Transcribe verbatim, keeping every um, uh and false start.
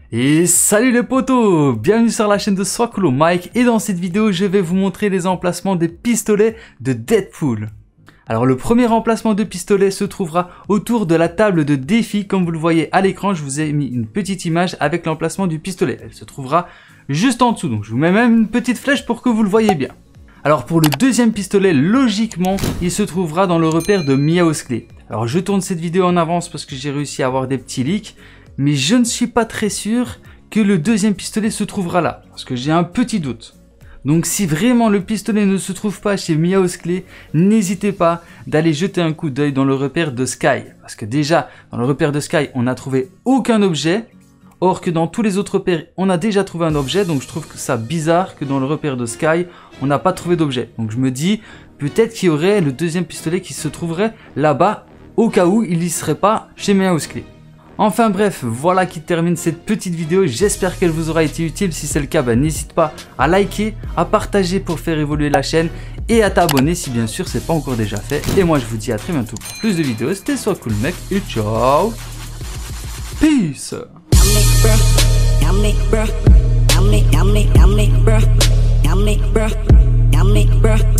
Et salut les potos, bienvenue sur la chaîne de Swakolo Mike et dans cette vidéo je vais vous montrer les emplacements des pistolets de Deadpool. Alors le premier emplacement de pistolet se trouvera autour de la table de défi. Comme vous le voyez à l'écran, je vous ai mis une petite image avec l'emplacement du pistolet. Elle se trouvera juste en dessous, donc je vous mets même une petite flèche pour que vous le voyez bien. Alors pour le deuxième pistolet, logiquement, il se trouvera dans le repère de Meowscles Clay. Alors je tourne cette vidéo en avance parce que j'ai réussi à avoir des petits leaks. Mais je ne suis pas très sûr que le deuxième pistolet se trouvera là, parce que j'ai un petit doute. Donc si vraiment le pistolet ne se trouve pas chez Meowscles Clay, n'hésitez pas d'aller jeter un coup d'œil dans le repère de Sky. Parce que déjà, dans le repère de Sky, on n'a trouvé aucun objet. Or que dans tous les autres repères, on a déjà trouvé un objet. Donc je trouve que ça bizarre que dans le repère de Sky, on n'a pas trouvé d'objet. Donc je me dis, peut-être qu'il y aurait le deuxième pistolet qui se trouverait là-bas, au cas où il n'y serait pas chez Meowscles Clay. Enfin bref, voilà qui termine cette petite vidéo, j'espère qu'elle vous aura été utile. Si c'est le cas, bah, n'hésite pas à liker, à partager pour faire évoluer la chaîne et à t'abonner si bien sûr c'est pas encore déjà fait. Et moi je vous dis à très bientôt pour plus de vidéos, c'était Swakolo Mike et ciao. Peace. Yummy, bruh. Yummy, yummy, yummy, bruh. Yummy, bruh. Yummy, bruh.